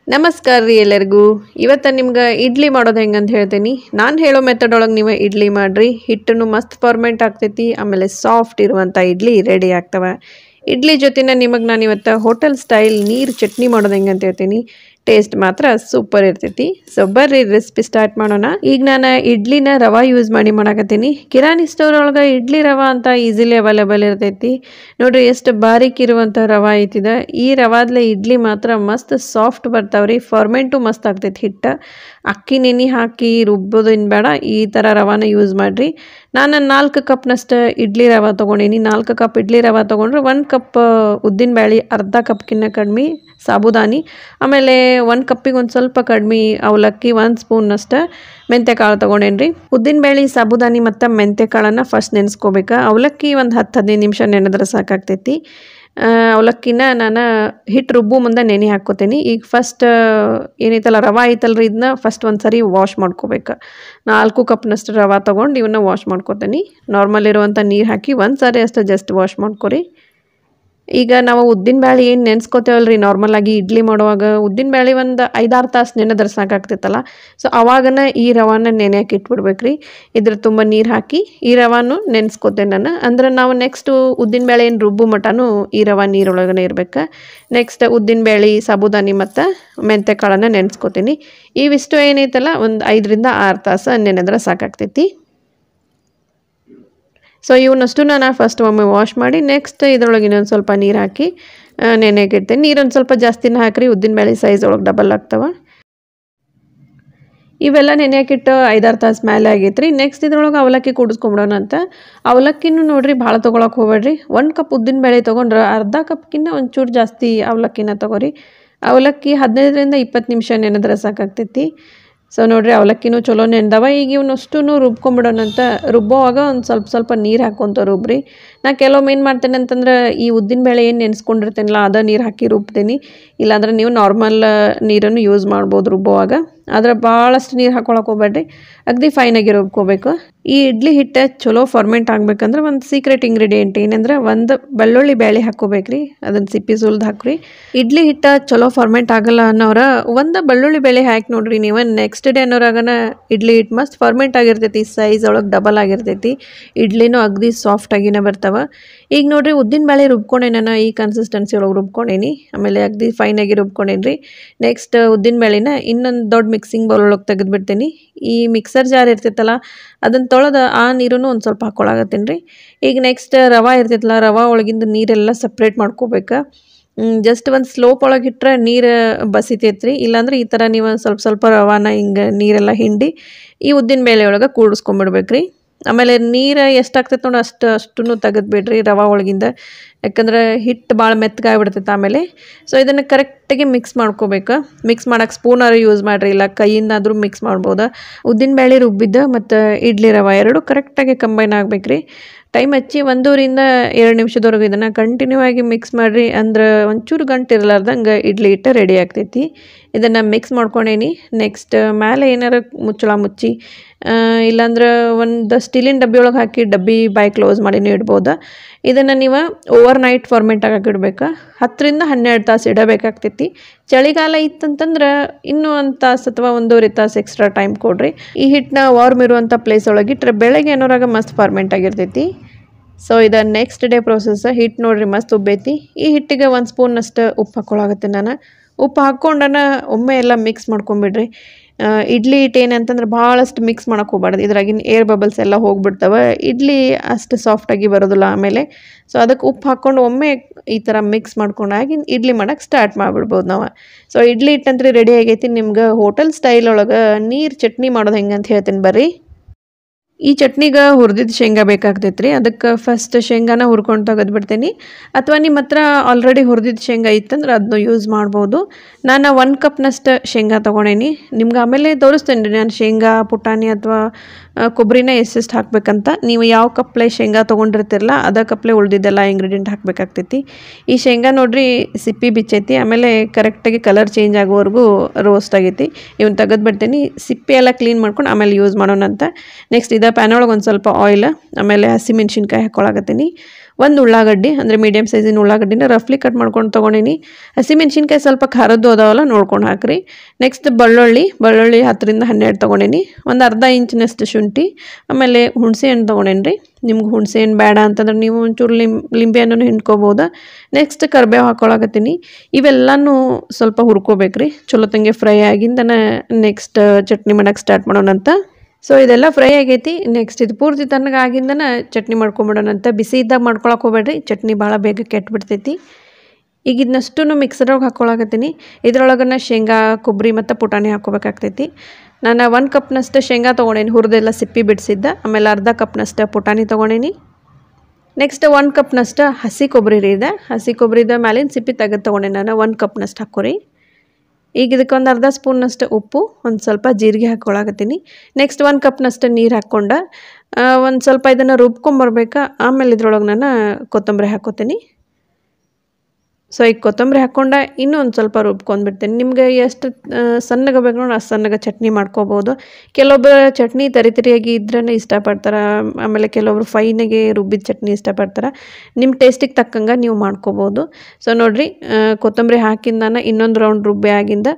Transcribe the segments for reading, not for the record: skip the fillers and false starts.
ನಮಸ್ಕಾರ ರೀ ಎಲ್ಲರಿಗೂ. ಇವತ್ತು ನಿಮ್ಗೆ ಇಡ್ಲಿ ಮಾಡೋದು ಹೆಂಗಂತ ಹೇಳ್ತೀನಿ. ನಾನು ಹೇಳೋ ಮೆಥಡ್ ಒಳಗೆ ನೀವು ಇಡ್ಲಿ ಮಾಡಿರಿ, ಹಿಟ್ಟನ್ನು ಮಸ್ತ್ ಫಾರ್ಮೆಂಟ್ ಆಗ್ತೈತಿ, ಆಮೇಲೆ ಸಾಫ್ಟ್ ಇರುವಂಥ ಇಡ್ಲಿ ರೆಡಿ ಆಗ್ತವೆ. ಇಡ್ಲಿ ಜೊತೆನ ನಿಮಗೆ ನಾನು ಇವತ್ತು ಹೋಟೆಲ್ ಸ್ಟೈಲ್ ನೀರು ಚಟ್ನಿ ಮಾಡೋದು ಹೆಂಗಂತ ಹೇಳ್ತೀನಿ. ಟೇಸ್ಟ್ ಮಾತ್ರ ಸೂಪರ್ ಇರ್ತೈತಿ. ಸೊ ಬರ್ರಿ ರೆಸಿಪಿ ಸ್ಟಾರ್ಟ್ ಮಾಡೋಣ. ಈಗ ನಾನು ಇಡ್ಲಿನ ರವಾ ಯೂಸ್ ಮಾಡಾಕತ್ತೀನಿ. ಕಿರಾಣಿ ಸ್ಟೋರ್ ಒಳಗೆ ಇಡ್ಲಿ ರವಾ ಅಂತ ಈಸಿಲಿ ಅವೈಲೇಬಲ್ ಇರ್ತೈತಿ. ನೋಡ್ರಿ ಎಷ್ಟು ಬಾರೀಕ್ ಇರುವಂಥ ರವಾ ಐತಿದೆ. ಈ ರವಾದ್ಲೆ ಇಡ್ಲಿ ಮಾತ್ರ ಮಸ್ತ್ ಸಾಫ್ಟ್ ಬರ್ತಾವ್ರಿ. ಫಾರ್ಮೆಂಟು ಮಸ್ತ್ ಆಗ್ತೈತಿ. ಹಿಟ್ಟು ಅಕ್ಕಿ ನೆನೆ ಹಾಕಿ ರುಬ್ಬೋದೇನು ಬೇಡ, ಈ ಥರ ರವಾನ ಯೂಸ್ ಮಾಡಿರಿ. ನಾನು 4 ಕಪ್ನಷ್ಟು ಇಡ್ಲಿ ರವೆ ತೊಗೊಂಡೀನಿ. 4 ಕಪ್ ಇಡ್ಲಿ ರವೆ ತೊಗೊಂಡ್ರೆ 1 ಕಪ್ ಉದ್ದಿನ ಬೇಳೆ, ಅರ್ಧ ಕಪ್ಗಿನ್ನ ಕಡಿಮೆ ಸಾಬುದಾನಿ, ಆಮೇಲೆ 1 ಕಪ್ಪಿಗೆ ಒಂದು ಸ್ವಲ್ಪ ಕಡಿಮೆ ಅವಲಕ್ಕಿ, 1 ಸ್ಪೂನ್ನಷ್ಟು ಮೆಂತ್ಯಕಾಳು ತೊಗೊಂಡೇನಿ ರೀ. ಉದ್ದಿನ ಬೇಳೆ, ಸಾಬುದಾನಿ ಮತ್ತು ಮೆಂತ್ಯಕಾಳನ್ನು ಫಸ್ಟ್ ನೆನೆಸ್ಕೋಬೇಕು. ಅವಲಕ್ಕಿ ಒಂದು 10-15 ನಿಮಿಷ ನೆನೆದ್ರೆ ಸಾಕಾಗ್ತೈತಿ. ಅವಲಕ್ಕಿನ ನಾನು ಹಿಟ್ಟು ರುಬ್ಬು ಮುಂದೆ ನೆನೆ ಹಾಕ್ಕೋತೀನಿ. ಈಗ ಫಸ್ಟ್ ಏನೈತಲ್ಲ ರವೆ ಐತಲ್ರಿ, ಇದನ್ನ ಫಸ್ಟ್ ಒಂದು ಸರಿ ವಾಶ್ ಮಾಡ್ಕೋಬೇಕು. 4 ಕಪ್ನಷ್ಟು ರವೆ ತೊಗೊಂಡು ಇವನ್ನ ವಾಶ್ ಮಾಡ್ಕೋತೀನಿ. ನಾರ್ಮಲ್ ಇರುವಂಥ ನೀರು ಹಾಕಿ ಒಂದು ಸಾರಿ ಅಷ್ಟು ಜಸ್ಟ್ ವಾಶ್ ಮಾಡ್ಕೊರಿ. ಈಗ ನಾವು ಉದ್ದಿನ ಬೇಳೆ ಏನು ನೆನೆಸ್ಕೋತೇವಲ್ರಿ ನಾರ್ಮಲಾಗಿ ಇಡ್ಲಿ ಮಾಡುವಾಗ, ಉದ್ದಿನ ಬೇಳೆ ಒಂದು 5-6 ತಾಸು ನೆನೆದ್ರೆ ಸಾಕಾಗ್ತೈತಲ್ಲ. ಸೊ ಅವಾಗನ ಈ ರವಾನ ನೆನೆಯಕ್ಕೆ ಇಟ್ಬಿಡ್ಬೇಕ್ರಿ. ಇದ್ರ ತುಂಬ ನೀರು ಹಾಕಿ ಈ ರವಾನು ನೆನೆಸ್ಕೋತೇನೆ ನಾನು. ಅಂದ್ರೆ ನಾವು ನೆಕ್ಸ್ಟು ಉದ್ದಿನ ಬೇಳೆ ಏನು ರುಬ್ಬು ಮಟನೂ ಈ ರವೆ ನೀರೊಳಗನೆ ಇರ್ಬೇಕು. ನೆಕ್ಸ್ಟ್ ಉದ್ದಿನ ಬೇಳೆ, ಸಾಬುದಾನಿ ಮತ್ತು ಮೆಂತ್ಯಕಾಳನ್ನು ನೆನೆಸ್ಕೋತೀನಿ. ಇವಿಷ್ಟು ಏನೈತಲ್ಲ ಒಂದು 5-6 ತಾಸು ನೆನೆದ್ರೆ ಸಾಕಾಗ್ತೈತಿ. ಸೊ ಇವನ್ನಷ್ಟು ನಾನು ಫಸ್ಟ್ ಒಮ್ಮೆ ವಾಶ್ ಮಾಡಿ ನೆಕ್ಸ್ಟ್ ಇದರೊಳಗೆ ಇನ್ನೊಂದು ಸ್ವಲ್ಪ ನೀರು ಹಾಕಿ ನೆನೆಗೆ ಇಡ್ತೇನೆ. ನೀರೊಂದು ಸ್ವಲ್ಪ ಜಾಸ್ತಿನ ಹಾಕಿರಿ, ಉದ್ದಿನ ಬೇಳೆ ಸೈಜ್ ಒಳಗೆ ಡಬಲ್ ಆಗ್ತವೆ. ಇವೆಲ್ಲ ನೆನೆಯಕ್ಕಿಟ್ಟು 5-6 ತಾಸು ಮೇಲೆ ಆಗೈತ್ರಿ. ನೆಕ್ಸ್ಟ್ ಇದ್ರೊಳಗೆ ಅವಲಕ್ಕಿ ಕೂಡಿಸ್ಕೊಂಬಿಡೋಣ ಅಂತ. ಅವಲಕ್ಕಿನೂ ನೋಡಿರಿ ಭಾಳ ತೊಗೊಳಕ್ಕೆ ಹೋಗ್ಬೇಡ್ರಿ. 1 ಕಪ್ ಉದ್ದಿನ ಬೇಳೆ ತೊಗೊಂಡ್ರೆ ಅರ್ಧ ಕಪ್ಗಿನ್ನ ಒಂಚೂರು ಜಾಸ್ತಿ ಅವಲಕ್ಕಿನ ತೊಗೊರಿ. ಅವಲಕ್ಕಿ 15-20 ನಿಮಿಷ ನೆನೆದ್ರೆ ಸಾಕಾಗ್ತೈತಿ. ಸೊ ನೋಡಿರಿ ಅವಲಕ್ಕಿನೂ ಚಲೋ ನೆನೆದವ. ಈಗ ಇವನ್ನಷ್ಟು ರುಬ್ಕೊಂಬಿಡೋಣಂತ. ರುಬ್ಬೋವಾಗ ಒಂದು ಸ್ವಲ್ಪ ನೀರು ಹಾಕ್ಕೊಂತ ರುಬ್ರಿ. ನಾ ಕೆಲವೊಮ್ಮೆ ಏನು ಮಾಡ್ತೇನೆ ಅಂತಂದ್ರೆ ಈ ಉದ್ದಿನ ಬೇಳೆ ಏನು ನೆನೆಸ್ಕೊಂಡಿರ್ತೇನಲ್ಲ ಅದ ನೀರು ಹಾಕಿ ರುಬ್ತೀನಿ. ಇಲ್ಲಾಂದ್ರೆ ನೀವು ನಾರ್ಮಲ್ ನೀರನ್ನು ಯೂಸ್ ಮಾಡ್ಬೋದು ರುಬ್ಬೋವಾಗ. ಆದ್ರೆ ಭಾಳಷ್ಟು ನೀರು ಹಾಕೊಳಕ್ಕೆ ಹೋಗ್ಬೇಡ್ರಿ, ಅಗದಿ ಫೈನಾಗಿ ರುಬ್ಕೋಬೇಕು. ಈ ಇಡ್ಲಿ ಹಿಟ್ಟು ಚಲೋ ಫಾರ್ಮೆಂಟ್ ಆಗ್ಬೇಕಂದ್ರೆ ಒಂದು ಸೀಕ್ರೆಟ್ ಇಂಗ್ರೀಡಿಯೆಂಟ್ ಏನಂದ್ರೆ ಒಂದು ಬೆಳ್ಳುಳ್ಳಿ ಬೇಳೆ ಹಾಕ್ಕೋಬೇಕ್ರಿ. ಅದನ್ನು ಸಿಪ್ಪಿ ಸುಲ್ದು ಹಾಕ್ರಿ. ಇಡ್ಲಿ ಹಿಟ್ಟು ಚಲೋ ಫಾರ್ಮೆಂಟ್ ಆಗಲ್ಲ ಅನ್ನೋರ ಒಂದು ಬೆಳ್ಳುಳ್ಳಿ ಬೇಳೆ ಹಾಕಿ ನೋಡ್ರಿ ನೀವು. ನೆಕ್ಸ್ಟ್ ಡೇ ಅನ್ನೋರಾಗನ ಇಡ್ಲಿ ಹಿಟ್ಟು ಮಸ್ತ್ ಫಾರ್ಮೆಂಟ್ ಆಗಿರ್ತೈತಿ, ಸೈಜ್ ಒಳಗೆ ಡಬಲ್ ಆಗಿರ್ತೈತಿ, ಇಡ್ಲಿನೂ ಅಗದಿ ಸಾಫ್ಟಾಗಿನೇ ಬರ್ತಾವೆ. ಈಗ ನೋಡ್ರಿ ಉದ್ದಿನ ಬೇಳೆ ರುಬ್ಕೊಂಡೆ ನಾನು ಈ ಕನ್ಸಿಸ್ಟೆನ್ಸಿ ಒಳಗೆ ರುಬ್ಕೊಂಡೇನಿ. ಆಮೇಲೆ ಅಗದಿ ಫೈನಾಗಿ ರುಬ್ಕೊಂಡೇನಿ ರೀ. ನೆಕ್ಸ್ಟ್ ಉದ್ದಿನ ಬೇಳೆನ ಇನ್ನೊಂದು ದೊಡ್ಡ ಮಿಕ್ಸಿಂಗ್ ಬೌಲ್ ಒಳಗೆ ತೆಗೆದುಬಿಡ್ತೀನಿ. ಈ ಮಿಕ್ಸರ್ ಜಾರ್ ಇರ್ತೈತಲ್ಲ ಅದನ್ನು ತೊಳೆದು ಆ ನೀರನ್ನು ಒಂದು ಸ್ವಲ್ಪ ಹಾಕ್ಕೊಳಗತ್ತೀನಿ ರೀ. ಈಗ ನೆಕ್ಸ್ಟ್ ರವೆ ಇರ್ತೈತಲ್ಲ, ರವೆ ಒಳಗಿಂದ ನೀರೆಲ್ಲ ಸಪ್ರೇಟ್ ಮಾಡ್ಕೋಬೇಕು. ಜಸ್ಟ್ ಒಂದು ಸ್ಲೋಪ್ ಒಳಗೆ ಇಟ್ಟರೆ ನೀರು ಬಸಿತೈತ್ರಿ. ಇಲ್ಲಾಂದ್ರೆ ಈ ಥರ ನೀವು ಸ್ವಲ್ಪ ರವಾನ ಹಿಂಗೆ ನೀರೆಲ್ಲ ಹಿಂಡಿ ಈ ಉದ್ದಿನ ಬೇಳೆ ಒಳಗೆ ಕೂಡಿಸ್ಕೊಂಬಿಡ್ಬೇಕ್ರಿ. ಆಮೇಲೆ ನೀರು ಎಷ್ಟಾಗ್ತೈತೆ ನೋಡಿ ಅಷ್ಟನ್ನು ತೆಗೆದುಬಿಡ್ರಿ ರವೆ ಒಳಗಿಂದ. ಯಾಕಂದ್ರೆ ಹಿಟ್ಟು ಭಾಳ ಮೆತ್ತಗಾಗ್ಬಿಡ್ತೈತೆ ಆಮೇಲೆ. ಸೊ ಇದನ್ನು ಕರೆಕ್ಟಾಗಿ ಮಿಕ್ಸ್ ಮಾಡ್ಕೋಬೇಕು. ಮಿಕ್ಸ್ ಮಾಡೋಕೆ ಸ್ಪೂನಾರು ಯೂಸ್ ಮಾಡಿರಿ, ಇಲ್ಲ ಕೈಯಿಂದಾದರೂ ಮಿಕ್ಸ್ ಮಾಡ್ಬೋದು. ಉದ್ದಿನ ಬೇಳೆ ರುಬ್ಬಿದ್ದು ಮತ್ತು ಇಡ್ಲಿ ರವೆ ಎರಡೂ ಕರೆಕ್ಟಾಗಿ ಕಂಬೈನ್ ಆಗ್ಬೇಕ್ರಿ. ಟೈಮ್ ಹಚ್ಚಿ 1-2 ನಿಮಿಷದವರೆಗೂ ಇದನ್ನು ಕಂಟಿನ್ಯೂ ಆಗಿ ಮಿಕ್ಸ್ ಮಾಡಿರಿ. ಅಂದ್ರೆ ಒಂಚೂರು ಗಂಟು ಇರಲಾರ್ದಂಗೆ ಇಡ್ಲಿ ಹಿಟ್ಟು ರೆಡಿ ಆಗ್ತೈತಿ. ಇದನ್ನು ಮಿಕ್ಸ್ ಮಾಡ್ಕೊಂಡೇನಿ. ನೆಕ್ಸ್ಟ್ ಮೇಲೆ ಏನಾರು ಮುಚ್ಚಳ ಮುಚ್ಚಿ, ಇಲ್ಲಾಂದ್ರೆ ಒಂದು ಸ್ಟೀಲಿನ ಡಬ್ಬಿ ಒಳಗೆ ಹಾಕಿ ಡಬ್ಬಿ ಬಾಯಿ ಕ್ಲೋಸ್ ಮಾಡಿನೂ ಇಡ್ಬೋದು. ಇದನ್ನು ನೀವು ಓವರ್ ನೈಟ್ ಫಾರ್ಮೆಂಟ್ ಆಗಕ್ಕೆ ಇಡ್ಬೇಕು. 10-12 ತಾಸು ಇಡಬೇಕಾಗ್ತೈತಿ. ಚಳಿಗಾಲ ಇತ್ತಂತಂದ್ರೆ ಇನ್ನೂ 1 ತಾಸು ಅಥವಾ 1.5 ತಾಸು ಎಕ್ಸ್ಟ್ರಾ ಟೈಮ್ ಕೊಡ್ರಿ. ಈ ಹಿಟ್ಟನ್ನ ವಾರ್ಮ್ ಇರುವಂಥ ಪ್ಲೇಸ್ ಒಳಗೆ ಇಟ್ಟರೆ ಬೆಳಗ್ಗೆ ಏನೋರಾಗ ಮಸ್ತ್ ಫಾರ್ಮೆಂಟ್ ಆಗಿರ್ತೈತಿ. ಸೊ ಇದು ನೆಕ್ಸ್ಟ್ ಡೇ ಪ್ರೊಸೆಸ್. ಹಿಟ್ಟು ನೋಡ್ರಿ ಮಸ್ತ್ ಉಬ್ಬೈತಿ. ಈ ಹಿಟ್ಟಿಗೆ 1 ಸ್ಪೂನ್ನಷ್ಟು ಉಪ್ಪು ಹಾಕ್ಕೊಳಗತ್ತೆ ನಾನು. ಉಪ್ಪು ಹಾಕ್ಕೊಂಡನ ಒಮ್ಮೆ ಎಲ್ಲ ಮಿಕ್ಸ್ ಮಾಡ್ಕೊಂಬಿಡ್ರಿ. ಇಡ್ಲಿ ಹಿಟ್ಟು ಏನಂತಂದ್ರೆ ಭಾಳಷ್ಟು ಮಿಕ್ಸ್ ಮಾಡೋಕೆ ಹೋಗ್ಬಾರ್ದು, ಇದ್ರಾಗಿನ ಏರ್ ಬಬಲ್ಸ್ ಎಲ್ಲ ಹೋಗ್ಬಿಡ್ತವೆ, ಇಡ್ಲಿ ಅಷ್ಟು ಸಾಫ್ಟಾಗಿ ಬರೋದಿಲ್ಲ ಆಮೇಲೆ. ಸೊ ಅದಕ್ಕೆ ಉಪ್ಪು ಹಾಕ್ಕೊಂಡು ಒಮ್ಮೆ ಈ ಥರ ಮಿಕ್ಸ್ ಮಾಡ್ಕೊಂಡಾಗಿ ಇಡ್ಲಿ ಮಾಡೋಕ್ಕೆ ಸ್ಟಾರ್ಟ್ ಮಾಡಿಬಿಡ್ಬೋದು ನಾವು. ಸೊ ಇಡ್ಲಿ ಹಿಟ್ಟಂತ್ರಿ ರೆಡಿ ಆಗೈತಿ. ನಿಮ್ಗೆ ಹೋಟೆಲ್ ಸ್ಟೈಲ್ ಒಳಗೆ ನೀರು ಚಟ್ನಿ ಮಾಡೋದು ಹೆಂಗೆ ಅಂತ ಹೇಳ್ತೀನಿ ಬರ್ರಿ. ಈ ಚಟ್ನಿಗೆ ಹುರಿದಿದ್ದು ಶೇಂಗಾ ಬೇಕಾಗ್ತೈತೆ ರೀ. ಅದಕ್ಕೆ ಫಸ್ಟ್ ಶೇಂಗಾನ ಹುರ್ಕೊಂಡು ತೆಗೆದುಬಿಡ್ತೀನಿ. ಅಥವಾ ನಿಮ್ಮ ಹತ್ರ ಆಲ್ರೆಡಿ ಹುರಿದಿದ್ದು ಶೇಂಗಾ ಇತ್ತಂದ್ರೆ ಅದನ್ನು ಯೂಸ್ ಮಾಡ್ಬೋದು. ನಾನು 1 ಕಪ್ನಷ್ಟು ಶೇಂಗಾ ತೊಗೊಂಡೇನಿ. ನಿಮ್ಗೆ ಆಮೇಲೆ ತೋರಿಸ್ತೇನೆ ರೀ ನಾನು ಶೇಂಗಾ, ಪುಟಾಣಿ ಅಥವಾ ಕೊಬ್ಬರಿನ ಎಷ್ಟೆಷ್ಟು ಹಾಕಬೇಕಂತ. ನೀವು ಯಾವ ಕಪ್ಲೆ ಶೇಂಗಾ ತೊಗೊಂಡಿರ್ತಿರಲ್ಲ ಅದೇ ಕಪ್ಲೆ ಉಳಿದಿದ್ದೆಲ್ಲ ಇಂಗ್ರೀಡಿಯೆಂಟ್ ಹಾಕಬೇಕಾಗ್ತೈತಿ. ಈ ಶೇಂಗಾ ನೋಡ್ರಿ ಸಿಪ್ಪಿ ಬಿಚ್ಚೈತಿ, ಆಮೇಲೆ ಕರೆಕ್ಟಾಗಿ ಕಲರ್ ಚೇಂಜ್ ಆಗೋವರೆಗೂ ರೋಸ್ಟ್ ಆಗೈತಿ. ಇವನ್ನ ತೆಗೆದುಬಿಡ್ತೀನಿ. ಸಿಪ್ಪಿ ಎಲ್ಲ ಕ್ಲೀನ್ ಮಾಡ್ಕೊಂಡು ಆಮೇಲೆ ಯೂಸ್ ಮಾಡೋಣ ಅಂತ. ನೆಕ್ಸ್ಟ್ ಪ್ಯಾನ್ ಒಳಗೆ ಒಂದು ಸ್ವಲ್ಪ ಆಯಿಲ್, ಆಮೇಲೆ ಹಸಿಮೆಣ್ಸಿನ್ಕಾಯಿ ಹಾಕ್ಕೊಳಕತ್ತೀನಿ. ಒಂದು ಉಳ್ಳಾಗಡ್ಡಿ ಅಂದರೆ ಮೀಡಿಯಮ್ ಸೈಜಿನ ಉಳ್ಳಾಗಡ್ಡಿನ ರಫ್ಲಿ ಕಟ್ ಮಾಡ್ಕೊಂಡು ತೊಗೊಂಡಿನಿ. ಹಸಿಮೆಣ್ಸಿನ್ಕಾಯಿ ಸ್ವಲ್ಪ ಖಾರದ್ದು ಅದಾವಲ್ಲ ನೋಡ್ಕೊಂಡು ಹಾಕ್ರಿ. ನೆಕ್ಸ್ಟ್ ಬೆಳ್ಳುಳ್ಳಿ 10ರಿಂದ 12 ತೊಗೊಂಡಿನಿ. ಒಂದು ಅರ್ಧ ಇಂಚಿನಷ್ಟು ಶುಂಠಿ, ಆಮೇಲೆ ಹುಣಸೆ ಹಣ್ಣು ತೊಗೊಂಡೇನಿ ರೀ. ನಿಮ್ಗೆ ಹುಣಸೆ ಹಣ್ಣು ಬೇಡ ಅಂತಂದ್ರೆ ನೀವು ಒಂಚೂರು ಲಿಂಬೆ ಹಣ್ಣನ್ನು ಹಿಂಡ್ಕೋಬೋದು. ನೆಕ್ಸ್ಟ್ ಕರಿಬೇವು ಹಾಕ್ಕೊಳಕತ್ತೀನಿ. ಇವೆಲ್ಲನೂ ಸ್ವಲ್ಪ ಹುರ್ಕೋಬೇಕ್ರಿ. ಚಲೋ ತಂಗೆ ಫ್ರೈ ಆಗಿಂದನ ನೆಕ್ಸ್ಟ್ ಚಟ್ನಿ ಮಾಡೋಕ್ಕೆ ಸ್ಟಾರ್ಟ್ ಮಾಡೋಣಂತ. ಸೊ ಇದೆಲ್ಲ ಫ್ರೈ ಆಗೈತಿ. ನೆಕ್ಸ್ಟ್ ಇದು ಪೂರ್ತಿ ತಣ್ಣಗಾಗಿಂದನ ಚಟ್ನಿ ಮಾಡ್ಕೊಂಬಿಡೋಣಂತ. ಬಿಸಿ ಇದ್ದಾಗ ಮಾಡ್ಕೊಳಕ್ಕೆ ಹೋಗ್ಬೇಡ್ರಿ, ಚಟ್ನಿ ಭಾಳ ಬೇಗ ಕೆಟ್ಬಿಡ್ತೈತಿ. ಈಗ ಇದನ್ನಷ್ಟು ಮಿಕ್ಸರ್ಗೆ ಹಾಕ್ಕೊಳಕತ್ತೀನಿ. ಇದ್ರೊಳಗನ್ನ ಶೇಂಗಾ, ಕೊಬ್ಬರಿ ಮತ್ತು ಪುಟಾಣಿ ಹಾಕ್ಕೋಬೇಕಾಗ್ತೈತಿ. ನಾನು 1 ಕಪ್ನಷ್ಟು ಶೇಂಗಾ ತೊಗೊಂಡೇನಿ, ಹುರಿದೆಲ್ಲ ಸಿಪ್ಪಿ ಬಿಡಿಸಿದ್ದ. ಆಮೇಲೆ ಅರ್ಧ ಕಪ್ನಷ್ಟು ಪುಟಾಣಿ ತೊಗೊಂಡೇನಿ. ನೆಕ್ಸ್ಟ್ 1 ಕಪ್ನಷ್ಟು ಹಸಿ ಕೊಬ್ಬರಿ ರೀ ಇದೆ. ಹಸಿ ಕೊಬ್ಬರಿದ ಮ್ಯಾಲಿನ ಸಿಪ್ಪಿ ತೆಗೆದು ತೊಗೊಂಡೇನಿ ನಾನು. 1 ಕಪ್ನಷ್ಟು ಹಾಕೋರಿ. ಈಗ ಇದಕ್ಕೊಂದು ಅರ್ಧ ಸ್ಪೂನ್ನಷ್ಟು ಉಪ್ಪು, ಒಂದು ಸ್ವಲ್ಪ ಜೀರಿಗೆ ಹಾಕ್ಕೊಳಕತ್ತೀನಿ. ನೆಕ್ಸ್ಟ್ 1 ಕಪ್ನಷ್ಟು ನೀರು ಹಾಕ್ಕೊಂಡು ಒಂದು ಸ್ವಲ್ಪ ಇದನ್ನು ರುಬ್ಕೊಂಬರ್ಬೇಕು. ಆಮೇಲೆ ಇದ್ರೊಳಗೆ ನಾನು ಕೊತ್ತಂಬರಿ ಹಾಕ್ಕೋತೀನಿ. ಸೊ ಈಗ ಕೊತ್ತಂಬರಿ ಹಾಕ್ಕೊಂಡು ಇನ್ನೂ ಒಂದು ಸ್ವಲ್ಪ ರುಬ್ಕೊಂಡ್ಬಿಡ್ತೇನೆ. ನಿಮ್ಗೆ ಎಷ್ಟು ಸಣ್ಣಗೆ ಬೇಕು ನೋಡಿ ಅಷ್ಟು ಸಣ್ಣಗೆ ಚಟ್ನಿ ಮಾಡ್ಕೋಬೋದು. ಕೆಲವೊಬ್ಬರು ಚಟ್ನಿ ತರಿಯಾಗಿ ಇದ್ರೇ ಇಷ್ಟಪಡ್ತಾರೆ, ಆಮೇಲೆ ಕೆಲವೊಬ್ರು ಫೈನಾಗೆ ರುಬ್ಬಿದ ಚಟ್ನಿ ಇಷ್ಟಪಡ್ತಾರೆ. ನಿಮ್ಮ ಟೇಸ್ಟಿಗೆ ತಕ್ಕಂಗೆ ನೀವು ಮಾಡ್ಕೋಬೋದು. ಸೊ ನೋಡಿರಿ, ಕೊತ್ತಂಬರಿ ಹಾಕಿಂದ ನಾನು ಇನ್ನೊಂದು ರೌಂಡ್ ರುಬ್ಬಿ ಆಗಿಂದ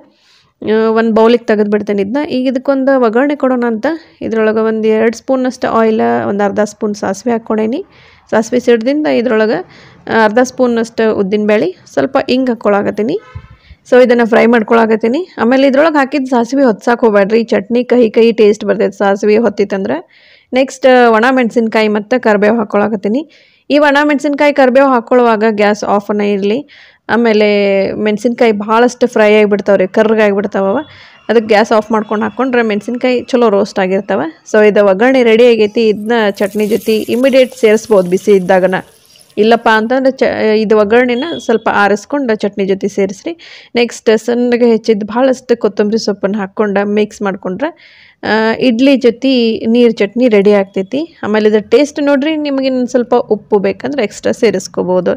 ಒಂದು ಬೌಲಿಗೆ ತೆಗೆದುಬಿಡ್ತೇನೆ ಇದನ್ನ. ಈಗ ಇದಕ್ಕೊಂದು ಒಗ್ಗರಣೆ ಕೊಡೋಣ ಅಂತ ಇದ್ರೊಳಗೆ ಒಂದು 2 ಸ್ಪೂನಷ್ಟು ಆಯಿಲ್, ಒಂದು ಅರ್ಧ ಸ್ಪೂನ್ ಸಾಸಿವೆ ಹಾಕ್ಕೊಂಡೇನಿ. ಸಾಸಿವೆ ಸಿಡ್ದಿಂದ ಇದ್ರೊಳಗೆ ಅರ್ಧ ಸ್ಪೂನಷ್ಟು ಉದ್ದಿನಬೇಳೆ, ಸ್ವಲ್ಪ ಹಿಂಗೆ ಹಾಕ್ಕೊಳಕತ್ತೀನಿ. ಸೊ ಇದನ್ನು ಫ್ರೈ ಮಾಡ್ಕೊಳಕತ್ತೀನಿ. ಆಮೇಲೆ ಇದ್ರೊಳಗೆ ಹಾಕಿದ್ದು ಸಾಸಿವೆ ಹೊತ್ಸಾಕೆ ಹೋಗ್ಬೇಡ್ರಿ, ಚಟ್ನಿ ಕಹಿ ಟೇಸ್ಟ್ ಬರ್ತೈತೆ ಸಾಸಿವೆ ಹೊತ್ತಿತ್ತಂದ್ರೆ. ನೆಕ್ಸ್ಟ್ ಒಣ ಮೆಣಸಿನ್ಕಾಯಿ ಮತ್ತು ಕರಿಬೇವು ಹಾಕ್ಕೊಳಕತ್ತೀನಿ. ಈ ಒಣ ಮೆಣಸಿನ್ಕಾಯಿ ಕರಿಬೇವು ಹಾಕ್ಕೊಳ್ಳುವಾಗ ಗ್ಯಾಸ್ ಆಫನ್ನ ಇರಲಿ. ಆಮೇಲೆ ಮೆಣಸಿನ್ಕಾಯಿ ಭಾಳಷ್ಟು ಫ್ರೈ ಆಗಿಬಿಡ್ತಾವೆ ರೀ, ಕರ್ರಗಾಗಿಬಿಡ್ತಾವ. ಅದಕ್ಕೆ ಗ್ಯಾಸ್ ಆಫ್ ಮಾಡ್ಕೊಂಡು ಹಾಕ್ಕೊಂಡ್ರೆ ಮೆಣಸಿನ್ಕಾಯಿ ಚಲೋ ರೋಸ್ಟ್ ಆಗಿರ್ತವೆ. ಸೊ ಇದು ಒಗ್ಗರಣೆ ರೆಡಿ ಆಗೈತಿ. ಇದನ್ನ ಚಟ್ನಿ ಜೊತೆ ಇಮಿಡಿಯೇಟ್ ಸೇರಿಸ್ಬೋದು ಬಿಸಿ ಇದ್ದಾಗನ. ಇಲ್ಲಪ್ಪ ಅಂತಂದ್ರೆ ಇದು ಒಗ್ಗರಣೆನ ಸ್ವಲ್ಪ ಆರಿಸ್ಕೊಂಡು ಚಟ್ನಿ ಜೊತೆ ಸೇರಿಸ್ರಿ. ನೆಕ್ಸ್ಟ್ ಸಣ್ಣಗೆ ಹೆಚ್ಚಿದ್ದು ಭಾಳಷ್ಟು ಕೊತ್ತಂಬರಿ ಸೊಪ್ಪನ್ನು ಹಾಕ್ಕೊಂಡು ಮಿಕ್ಸ್ ಮಾಡ್ಕೊಂಡ್ರೆ ಇಡ್ಲಿ ಜೊತೆ ನೀರು ಚಟ್ನಿ ರೆಡಿ ಆಗ್ತೈತಿ. ಆಮೇಲೆ ಇದ್ರ ಟೇಸ್ಟ್ ನೋಡಿರಿ, ನಿಮಗೆ ಇನ್ನೊಂದು ಸ್ವಲ್ಪ ಉಪ್ಪು ಬೇಕಂದ್ರೆ ಎಕ್ಸ್ಟ್ರಾ ಸೇರಿಸ್ಕೋಬೋದು.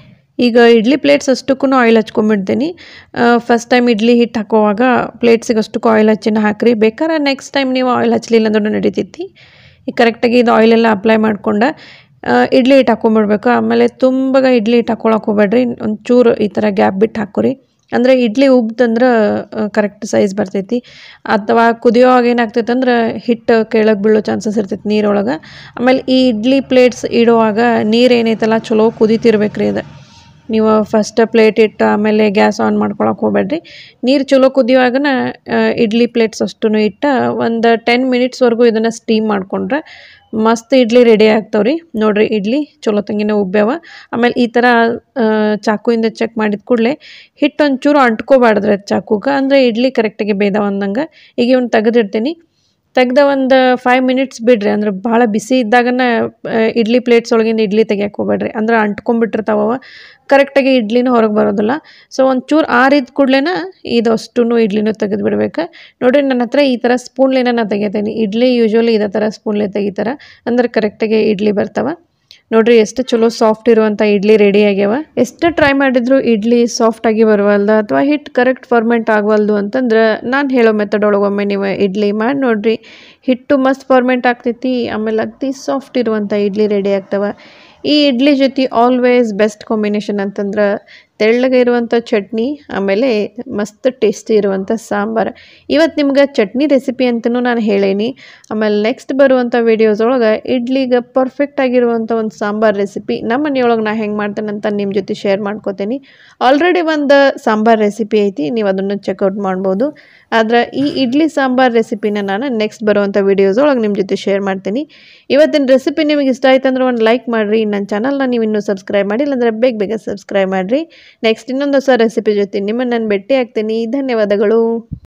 ಈಗ ಇಡ್ಲಿ ಪ್ಲೇಟ್ಸ್ ಅಷ್ಟಕ್ಕೂ ಆಯಿಲ್ ಹಚ್ಕೊಂಡ್ಬಿಡ್ತೀನಿ. ಫಸ್ಟ್ ಟೈಮ್ ಇಡ್ಲಿ ಹಿಟ್ಟು ಹಾಕೋವಾಗ ಪ್ಲೇಟ್ಸಿಗೆ ಅಷ್ಟಕ್ಕೂ ಆಯಿಲ್ ಹಚ್ಚಿನ ಹಾಕ್ರಿ. ಬೇಕಾದ್ರೆ ನೆಕ್ಸ್ಟ್ ಟೈಮ್ ನೀವು ಆಯಿಲ್ ಹಚ್ಚಲಿಲ್ಲ ಅಂದ್ರೂ ನಡೀತೈತಿ. ಈಗ ಕರೆಕ್ಟಾಗಿ ಇದು ಆಯಿಲೆಲ್ಲ ಅಪ್ಲೈ ಮಾಡ್ಕೊಂಡು ಇಡ್ಲಿ ಹಿಟ್ಟು ಹಾಕ್ಕೊಂಬಿಡ್ಬೇಕು. ಆಮೇಲೆ ತುಂಬ ಇಡ್ಲಿ ಹಿಟ್ಟು ಹಾಕ್ಕೊಳಕ್ಕೆ ಹೋಗ್ಬೇಡ್ರಿ, ಒಂಚೂರು ಈ ಥರ ಗ್ಯಾಪ್ ಬಿಟ್ಟು ಹಾಕೋರಿ. ಅಂದರೆ ಇಡ್ಲಿ ಉಬ್ದಂದ್ರೆ ಕರೆಕ್ಟ್ ಸೈಜ್ ಬರ್ತೈತಿ. ಅಥವಾ ಕುದಿಯೋವಾಗ ಏನಾಗ್ತೈತೆ ಅಂದ್ರೆ ಹಿಟ್ಟು ಕೆಳಗೆ ಬೀಳೋ ಚಾನ್ಸಸ್ ಇರ್ತೈತಿ ನೀರೊಳಗೆ. ಆಮೇಲೆ ಈ ಇಡ್ಲಿ ಪ್ಲೇಟ್ಸ್ ಇಡುವಾಗ ನೀರು ಏನೈತಲ್ಲ ಚಲೋ ಕುದೀತಿರ್ಬೇಕ್ರಿ. ಅದು ನೀವು ಫಸ್ಟ್ ಪ್ಲೇಟ್ ಇಟ್ಟು ಆಮೇಲೆ ಗ್ಯಾಸ್ ಆನ್ ಮಾಡ್ಕೊಳಕ್ಕೆ ಹೋಗ್ಬೇಡ್ರಿ. ನೀರು ಚಲೋ ಕುದಿಯುವಾಗನ ಇಡ್ಲಿ ಪ್ಲೇಟ್ಸ್ ಅಷ್ಟೂ ಇಟ್ಟು ಒಂದು 10 ಮಿನಿಟ್ಸ್ವರೆಗೂ ಇದನ್ನು ಸ್ಟೀಮ್ ಮಾಡಿಕೊಂಡ್ರೆ ಮಸ್ತ್ ಇಡ್ಲಿ ರೆಡಿ ಆಗ್ತಾವ್ರಿ. ನೋಡಿರಿ, ಇಡ್ಲಿ ಚಲೋ ತಂಗಿನ ಉಬ್ಬ್ಯಾವ. ಆಮೇಲೆ ಈ ಥರ ಚಾಕುಯಿಂದ ಚೆಕ್ ಮಾಡಿದ ಕೂಡಲೇ ಹಿಟ್ಟು ಒಂಚೂರು ಅಂಟ್ಕೋಬಾರ್ದ್ರೆ ಚಾಕುಗೆ, ಅಂದರೆ ಇಡ್ಲಿ ಕರೆಕ್ಟಾಗಿ ಬೇಯ್ದಾವ ಅಂದಂಗೆ. ಈಗ ಇವ್ನು ತೆಗೆದಿಡ್ತೀನಿ. ತೆಗ್ದ ಒಂದು 5 ಮಿನಿಟ್ಸ್ ಬಿಡ್ರಿ. ಅಂದ್ರೆ ಭಾಳ ಬಿಸಿ ಇದ್ದಾಗನ ಇಡ್ಲಿ ಪ್ಲೇಟ್ಸ್ ಒಳಗಿಂದ ಇಡ್ಲಿ ತೆಗಿಯಕ್ಕೆ ಹೋಗ್ಬೇಡ್ರಿ, ಅಂದ್ರೆ ಅಂಟ್ಕೊಂಡ್ಬಿಟ್ಟಿರ್ತಾವ, ಕರೆಕ್ಟಾಗಿ ಇಡ್ಲಿನೂ ಹೊರಗೆ ಬರೋದಿಲ್ಲ. ಸೊ ಒಂಚೂರು ಆರಿದ ಕೂಡಲೇನ ಇದು ಅಷ್ಟೂ ಇಡ್ಲಿನೂ ತೆಗೆದುಬಿಡ್ಬೇಕು. ನೋಡಿರಿ, ನನ್ನ ಹತ್ರ ಈ ಥರ ಸ್ಪೂನ್ಲೇನ ನಾನು ತೆಗಿತೀನಿ. ಇಡ್ಲಿ ಯೂಶ್ವಲಿ ಇದೇ ಥರ ಸ್ಪೂನ್ಲೇ ತೆಗಿತಾರೆ, ಅಂದ್ರೆ ಕರೆಕ್ಟಾಗಿ ಇಡ್ಲಿ ಬರ್ತಾವೆ. ನೋಡಿರಿ, ಎಷ್ಟು ಚಲೋ ಸಾಫ್ಟ್ ಇರುವಂಥ ಇಡ್ಲಿ ರೆಡಿ ಆಗ್ಯಾವ. ಎಷ್ಟು ಟ್ರೈ ಮಾಡಿದ್ರು ಇಡ್ಲಿ ಸಾಫ್ಟಾಗಿ ಬರವಲ್ದು ಅಥವಾ ಹಿಟ್ಟು ಕರೆಕ್ಟ್ ಫರ್ಮೆಂಟ್ ಆಗವಲ್ದು ಅಂತಂದ್ರೆ ನಾನು ಹೇಳೋ ಮೆಥಡ್ ಒಳಗೊಮ್ಮೆ ನೀವು ಇಡ್ಲಿ ಮಾಡಿ ನೋಡಿರಿ. ಹಿಟ್ಟು ಮಸ್ತ್ ಫರ್ಮೆಂಟ್ ಆಗ್ತೈತಿ. ಆಮೇಲೆ ಅತಿ ಸಾಫ್ಟ್ ಇರುವಂಥ ಇಡ್ಲಿ ರೆಡಿ ಆಗ್ತವೆ. ಈ ಇಡ್ಲಿ ಜೊತೆ ಆಲ್ವೇಸ್ ಬೆಸ್ಟ್ ಕಾಂಬಿನೇಷನ್ ಅಂತಂದ್ರೆ ತೆಳ್ಳಗೆ ಇರುವಂಥ ಚಟ್ನಿ, ಆಮೇಲೆ ಮಸ್ತ್ ಟೇಸ್ಟಿ ಇರುವಂಥ ಸಾಂಬಾರು. ಇವತ್ತು ನಿಮ್ಗೆ ಚಟ್ನಿ ರೆಸಿಪಿ ಅಂತಲೂ ನಾನು ಹೇಳೇನಿ. ಆಮೇಲೆ ನೆಕ್ಸ್ಟ್ ಬರುವಂಥ ವೀಡಿಯೋಸ್ ಒಳಗೆ ಇಡ್ಲಿಗೆ ಪರ್ಫೆಕ್ಟ್ ಆಗಿರುವಂಥ ಒಂದು ಸಾಂಬಾರು ರೆಸಿಪಿ ನಮ್ಮ ಮನೆಯೊಳಗೆ ನಾನು ಹೆಂಗೆ ಮಾಡ್ತೇನೆ ಅಂತ ನಿಮ್ಮ ಜೊತೆ ಶೇರ್ ಮಾಡ್ಕೋತೀನಿ. ಆಲ್ರೆಡಿ ಒಂದು ಸಾಂಬಾರು ರೆಸಿಪಿ ಐತಿ, ನೀವು ಅದನ್ನು ಚೆಕ್ಔಟ್ ಮಾಡ್ಬೋದು. ಆದರೆ ಈ ಇಡ್ಲಿ ಸಾಂಬಾರು ರೆಸಿಪಿನ ನಾನು ನೆಕ್ಸ್ಟ್ ಬರುವಂಥ ವೀಡಿಯೋಸ್ ಒಳಗೆ ನಿಮ್ಮ ಜೊತೆ ಶೇರ್ ಮಾಡ್ತೀನಿ. ಇವತ್ತಿನ ರೆಸಿಪಿ ನಿಮಗೆ ಇಷ್ಟ ಆಯ್ತು ಅಂದ್ರೆ ಒಂದು ಲೈಕ್ ಮಾಡಿರಿ. ನನ್ನ ಚಾನಲ್ನ ನೀವು ಇನ್ನೂ ಸಬ್ಸ್ಕ್ರೈಬ್ ಮಾಡಿಲ್ಲ ಅಂದರೆ ಬೇಗ ಸಬ್ಸ್ಕ್ರೈಬ್ ಮಾಡಿರಿ. ನೆಕ್ಸ್ಟ್ ಇನ್ನೊಂದು ಹೊಸ ರೆಸಿಪಿ ಜೊತೆ ನಿಮ್ಮನ್ನು ನಾನು ಭೇಟಿ ಆಗ್ತೀನಿ. ಧನ್ಯವಾದಗಳು.